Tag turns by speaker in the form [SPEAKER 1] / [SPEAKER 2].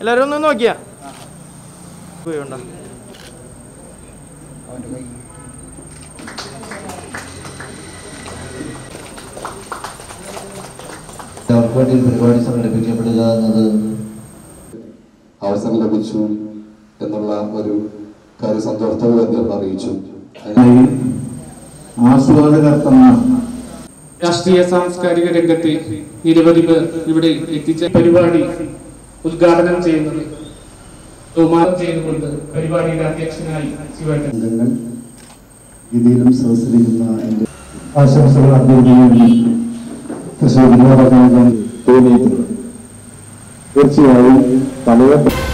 [SPEAKER 1] എല്ലാവരും ഒന്ന് നോക്കിയാ
[SPEAKER 2] പരിപാടി സംഘടിപ്പിക്കപ്പെടുക എന്നത് അവസരം ലഭിച്ചു എന്നുള്ള ഒരു കാര്യസന്തോഷത്തോടെ അദ്ദേഹം അറിയിച്ചു. ആസ്വാദകർത്തമായ
[SPEAKER 3] രാഷ്ട്രീയ സാംസ്കാരിക രംഗത്തെ നിരവധി പേർ ഇവിടെ എത്തിച്ച പരിപാടി ഉദ്ഘാടനം ചെയ്യുന്നത് ചെയ്തുകൊണ്ട് പരിപാടിയുടെ അധ്യക്ഷനായി ശിവേട്ടൻ
[SPEAKER 2] ഇതിലും സദസ്സിലിരിക്കുന്ന എൻ്റെ ആശംസകൾ അഭ്യർത്ഥിക്കുന്നു. തൃശ്ശൂർ വിനോദ കേന്ദ്രം തീർച്ചയായും പല